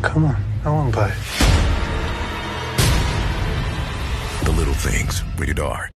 Come on, I want to play. The Little Things, rated R.